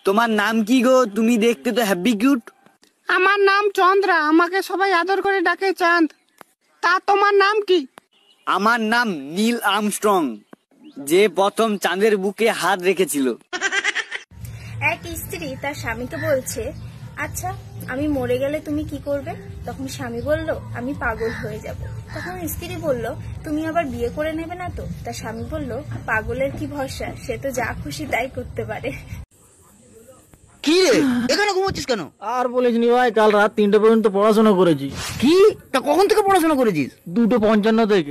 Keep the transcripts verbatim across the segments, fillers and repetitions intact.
তোমার নাম কি গো? তুমি দেখতে তো হ্যাপি কিউট। আমার নাম চন্দ্রা, আমাকে সবাই আদর করে ডাকে চাঁদ। তা তোমার নাম কি? আমার নাম নীল আর্মস্ট্রং, যে প্রথম চাঁদের বুকে হাত রেখেছিল। এক স্ত্রী তার স্বামীকে বলছে, আচ্ছা আমি মরে গেলে তুমি কি করবে? তখন স্বামী বলল, আমি পাগল হয়ে যাব। তখন স্ত্রী বলল, তুমি আবার বিয়ে করে নেবে না তো? তার স্বামী বলল, পাগলের কি ভরসা, সে তো যা খুশি তাই করতে পারে। কি রে, এখানে ঘুমোচ্ছিস কেন? আর বলিস নি ভাই, কাল রাত তিনটে পর্যন্ত পড়াশোনা করেছি। কি? তা কখন থেকে পড়াশোনা করেছিস? দুটো পঞ্চান্ন থেকে।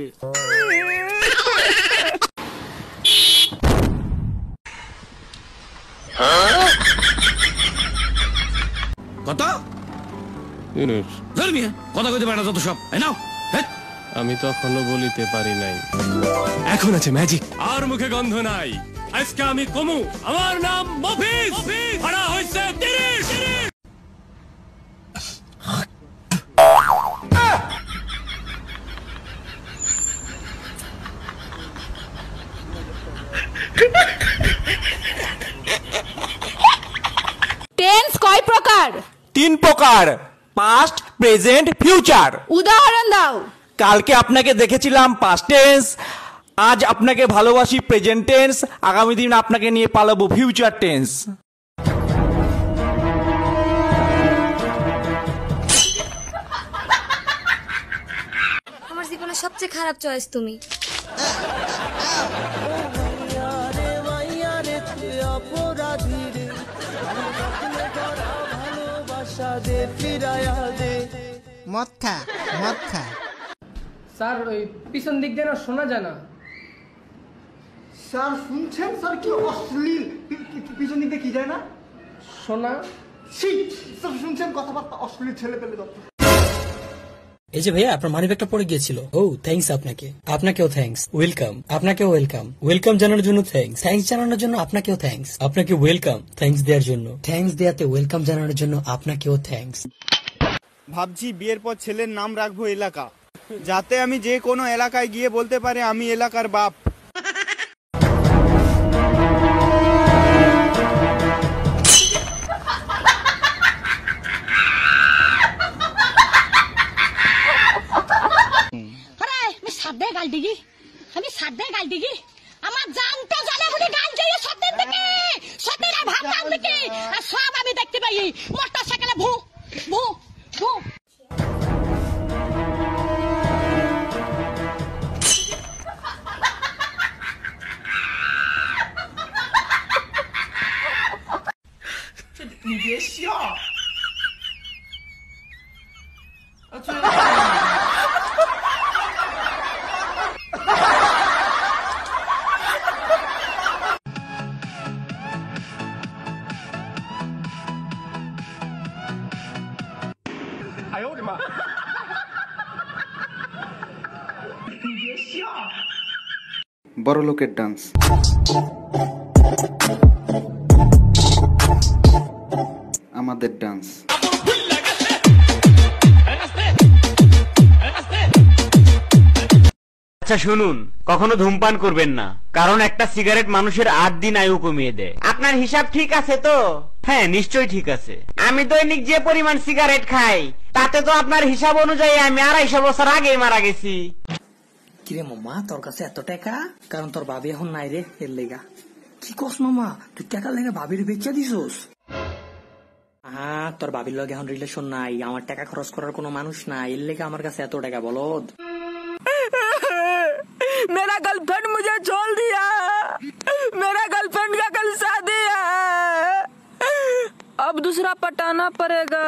কত কথা কইতে পারে না যত সব। আমি তখনও বলিতে পারি নাই। এখন আছে ম্যাজিক, আর মুখে গন্ধ নাই। আজকে আমি কমু, আমার নাম মফিজ, ভাড়া হইছে তিরিশ। টেন্স কয় প্রকার? তিন প্রকার, পাস্ট, প্রেজেন্ট, ফিউচার। উদাহরণ দাও। কালকে আপনাকে দেখেছিলাম পাস্ট টেন্স, আজ আপনাকে ভালোবাসি প্রেজেন্ট টেন্স, আগামী দিন আপনাকে নিয়ে পালাবো ফিউচার টেন্স। আমার জীবনের সবচেয়ে খারাপ চয়েস তুমি। মথা মথা স্যার ওই পিছন দিক দিয়ে না শোনা যায় না। স্যার শুনছেন স্যার, কি অশ্লীল। পিছন দিক দিয়ে কি যায় না শোনা? স্যার শুনছেন কথাবার্তা অশ্লীল ছেলে পেলে দত্ত। এই যে ভাইয়া, আপনার মানি ব্যাগটা পড়ে গিয়েছিল। ও থ্যাঙ্কস আপনাকে। আপনাকেও থ্যাঙ্কস। ওয়েলকাম। আপনাকেও ওয়েলকাম। ওয়েলকাম জানানোর জন্য থ্যাঙ্কস। থ্যাঙ্কস জানানোর জন্য আপনাকেও থ্যাঙ্কস। আপনাকে ওয়েলকাম। থ্যাঙ্কস দেওয়ার জন্য থ্যাঙ্কস দেয়াতে ওয়েলকাম জানানোর জন্য আপনাকেও থ্যাঙ্কস। ভাবছি বিয়ের পর ছেলের নাম রাখবো এলাকা, যাতে আমি যে কোনো এলাকায় গিয়ে বলতে পারে আমি এলাকার বাপ। সাদে গাল দিগি, আমি সাদে গাল দিগি। আমার জানতে জানে বলে গাল দিয়ে সত্যের দিকে, সত্যের ভাবনার দিকে, আর সব আমি দেখতে পাই। মোটর সাইকেলে ভু ভু ভু। 你别笑。哎呦我的妈！你别笑。 বড় লোকের ডান্স। আমাদের ডান্স। আচ্ছা শুনুন, কখনো ধূমপান করবেন না, কারণ একটা সিগারেট মানুষের আট দিন আয়ু কমিয়ে দেয়। আপনার হিসাব ঠিক আছে তো? হ্যাঁ নিশ্চয়ই ঠিক আছে। আমি দৈনিক যে পরিমাণ সিগারেট খাই, তাতে তো আপনার হিসাব অনুযায়ী আমি আড়াইশো বছর আগে মারা গেছি। কিরে মামা, তোর কাছে এত টাকা? কারণ তোর ভাবি এখন নাই রে, এর লেগা। কি কস মামা, তুই টাকার লেগে ভাবির বেচা দিছস? হ্যাঁ, তোর ভাবির লগে এখন রিলেশন নাই, আমার টাকা খরচ করার কোনো মানুষ নাই, এর লেগে আমার কাছে এত টাকা। বলদ, मेरा गर्लफ्रेंड मुझे छोड़ दिया, मेरा गर्लफ्रेंड का कल शादी है, अब दूसरा पटाना पड़ेगा।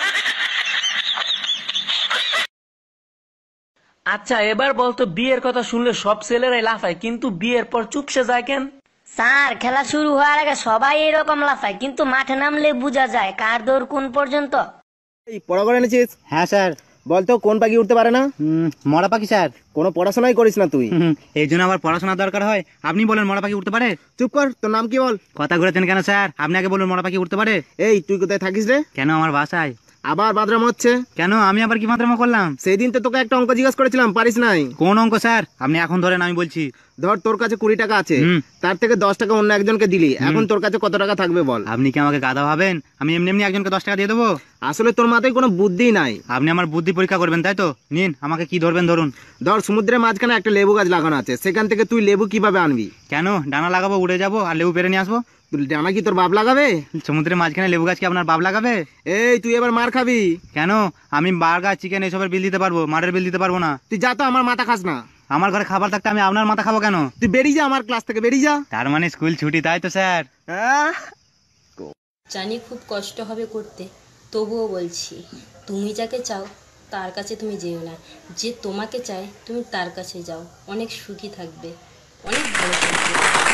আচ্ছা এবার বলতো, বিয়ের কথা শুনলে সব ছেলেরাই লাফায়, কিন্তু বিয়ের পর চুপসে যায় কেন? স্যার, খেলা শুরু হওয়ার আগে সবাই এরকম লাফায়, কিন্তু মাঠে নামলে বোঝা যায় কার দৌড় কোন পর্যন্ত। পড়া করে এনেছিস? হ্যাঁ স্যার। বলতো কোন পাখি উঠতে পারে না? মরা পাখি স্যার। কোনো পড়াশোনাই করিস না তুই। এই জন্য আবার পড়াশোনা দরকার হয়। আপনি বলেন মরা পাখি উঠতে পারে? চুপ কর, তোর নাম কি বল? কথা ঘুরেছেন কেন স্যার? আপনি আগে বলুন মরা পাখি উঠতে পারে। এই তুই কোথায় থাকিস রে? কেন আমার বাসায়। আবার বাদরাম হচ্ছে কেন? আমি আবার কি মাত্রামা করলাম? সেই দিন তো তোকে একটা অঙ্ক জিজ্ঞাসা করেছিলাম, পারিস নাই। কোন অঙ্ক স্যার? আপনি এখন ধরেন, আমি বলছি। ধর তোর কাছে কুড়ি টাকা আছে, তার থেকে দশ টাকা অন্য একজনকে দিলি, এখন তোর কাছে কত টাকা থাকবে বল? আপনি কি আমাকে গাধা ভাবেন? আমি এমনি এমনি একজনকে দশ টাকা দিয়ে দেবো? আসলে তোর মাথায় কোনো বুদ্ধি নাই। আপনি আমার বুদ্ধি পরীক্ষা করবেন তাই তো? নিন, আমাকে কি ধরবেন ধরুন। ধর সমুদ্রের মাঝখানে একটা লেবু গাছ লাগানো আছে, সেখান থেকে তুই লেবু কিভাবে আনবি? কেন? ডানা লাগাবো, উড়ে যাবো আর লেবু পেরে নিয়ে আসবো। ডানা কি তোর বাপ লাগাবে? সমুদ্রের মাঝখানে লেবু গাছ কি আপনার বাপ লাগাবে? এই তুই এবার মার খাবি। কেন? আমি বার্গার, চিকেন এসবের বিল দিতে পারবো, মারের বিল দিতে পারবো না। তুই যা তো, আমার মাথা খাস না। আমার ঘরে খাবার থাকতে আমি আপনার মাথা খাবো কেন? তুই বেরিয়ে যা আমার ক্লাস থেকে, বেরিয়ে যা। তার মানে স্কুল ছুটি, তাই তো স্যার? জানি খুব কষ্ট হবে করতে, তবুও বলছি, তুমি যাকে চাও তার কাছে তুমি যেও না, যে তোমাকে চায় তুমি তার কাছে যাও, অনেক সুখী থাকবে, অনেক ভালো থাকবে।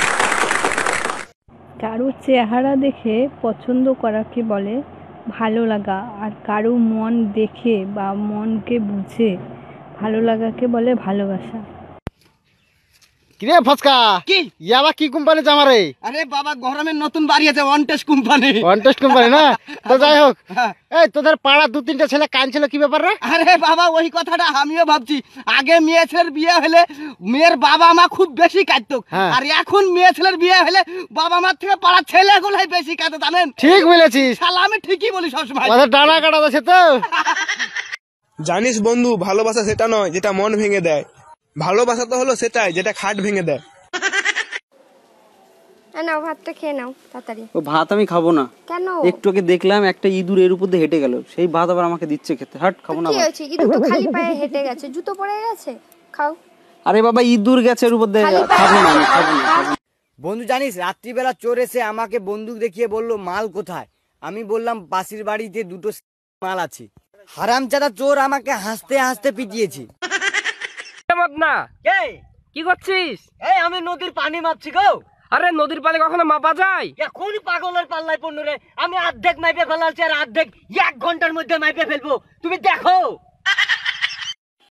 কারো চেহারা দেখে পছন্দ করাকে বলে ভালো লাগা, আর কারো মন দেখে বা মনকে বুঝে ভালো লাগাকে বলে ভালোবাসা। কিরে ফসকা, কি ইয়াবা কি কোম্পানি জামারে? আরে বাবা, গরমের নতুন বাড়ি আছে, one test company. One test company না? তো যাই হোক, এই তোদের পাড়া দু তিনটা ছেলে কাঁদছিল, কি ব্যাপার রে? আরে বাবা, ওই কথাটা আমিও ভাবছি। আগে মেয়ে ছেলের বিয়ে হলে মেয়ের বাবা মা খুব বেশি কাঁদতো, আর এখন মেয়ে ছেলের বিয়ে হলে বাবা মার থেকে পাড়ার ছেলেগুলাই বেশি কাঁদে, জানেন? ঠিক বলেছিস শালা, আমি ঠিকই বলি সবসময়। ওদের ডানা কাটা আছে তো। জানিস বন্ধু, ভালোবাসা সেটা নয় যেটা মন ভেঙে দেয়, ভালোবাসা তো হলো সেটাই যেটা খাট ভেঙে দেয়। নাও ভাতটা খেয়ে নাও তাড়াতাড়ি। ও ভাত আমি খাবো না। কেন? একটু আগে দেখলাম একটা ইঁদুর এর উপর দিয়ে হেঁটে গেল, সেই ভাত আবার আমাকে দিচ্ছে খেতে। হাট, খাবো না। কি হয়েছে? ইঁদুর তো খালি পায়ে হেঁটে গেছে, জুতো পরে গেছে, খাও। আরে বাবা, ইঁদুর গেছে এর উপর দিয়ে, খাবো না, আমি খাবো না। বন্ধু জানিস, রাত্রিবেলা চোর এসে আমাকে বন্দুক দেখিয়ে বলল মাল কোথায়। আমি বললাম পাশের বাড়িতে দুটো মাল আছে। হারামজাদা চোর আমাকে হাসতে হাসতে পিটিয়েছে। না কি করছিস? এই আমি নদীর পানি মাপছি গো। আরে নদীর পানি কখনো মাপা যায়? কোন পাগলের পাল্লায় পড়লো রে? আমি অর্ধেক মাইপে ফেলাচ্ছি আর অর্ধেক এক ঘন্টার মধ্যে মাইপে ফেলবো, তুমি দেখো।